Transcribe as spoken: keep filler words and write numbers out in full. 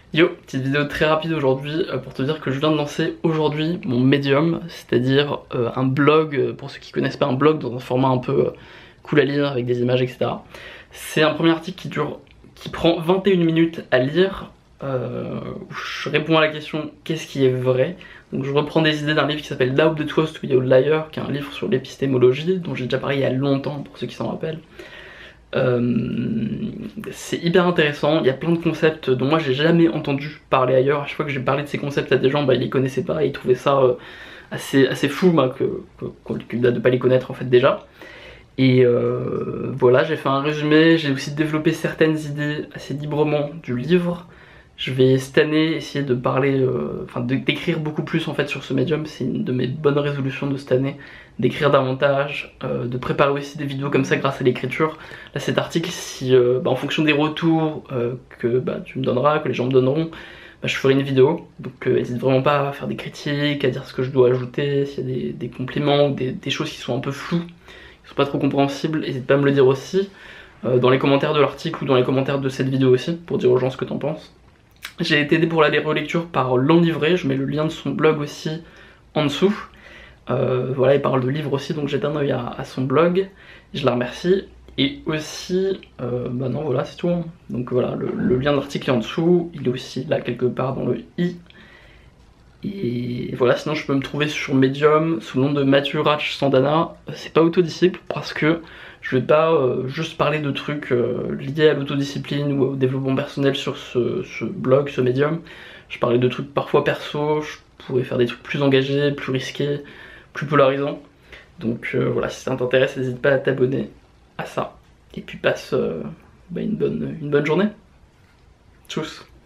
Yo, petite vidéo très rapide aujourd'hui euh, pour te dire que je viens de lancer aujourd'hui mon Medium, c'est-à-dire euh, un blog, euh, pour ceux qui connaissent pas un blog, dans un format un peu euh, cool à lire avec des images et cetera. C'est un premier article qui dure, qui prend vingt et une minutes à lire, euh, où je réponds à la question qu'est-ce qui est vrai. Donc je reprends des idées d'un livre qui s'appelle Doubt the Truth Without Liar, qui est un livre sur l'épistémologie, dont j'ai déjà parlé il y a longtemps pour ceux qui s'en rappellent. Euh, c'est hyper intéressant, il y a plein de concepts dont moi j'ai jamais entendu parler ailleurs. À chaque fois que j'ai parlé de ces concepts à des gens, bah, ils les connaissaient pas et ils trouvaient ça euh, assez, assez fou bah, que, que, que de pas les connaître en fait déjà. Et euh, voilà, j'ai fait un résumé, j'ai aussi développé certaines idées assez librement du livre. Je vais cette année essayer de parler, euh, enfin d'écrire beaucoup plus en fait sur ce médium, c'est une de mes bonnes résolutions de cette année, d'écrire davantage, euh, de préparer aussi des vidéos comme ça grâce à l'écriture. Là cet article, si, euh, bah, en fonction des retours euh, que bah, tu me donneras, que les gens me donneront, bah, je ferai une vidéo, donc n'hésite euh, vraiment pas à faire des critiques, à dire ce que je dois ajouter, s'il y a des, des compliments ou des, des choses qui sont un peu floues, qui sont pas trop compréhensibles, n'hésite pas à me le dire aussi, euh, dans les commentaires de l'article ou dans les commentaires de cette vidéo aussi, pour dire aux gens ce que t'en penses. J'ai été aidé pour la relecture par L'Enivré, je mets le lien de son blog aussi en dessous. Euh, voilà, il parle de livres aussi, donc jette un œil à, à son blog, je la remercie. Et aussi, euh, bah non voilà c'est tout, hein. Donc voilà, le, le lien de l'article est en dessous, il est aussi là quelque part dans le i. Et voilà, sinon je peux me trouver sur Medium sous le nom de Mathieu Ratch Sandana. C'est pas autodisciple parce que je vais pas euh, juste parler de trucs euh, liés à l'autodiscipline ou au développement personnel sur ce, ce blog, ce Medium. Je parlais de trucs parfois perso, je pourrais faire des trucs plus engagés, plus risqués, plus polarisants. Donc euh, voilà, si ça t'intéresse, n'hésite pas à t'abonner à ça. Et puis passe euh, bah, une, bonne, une bonne journée. Tchuss.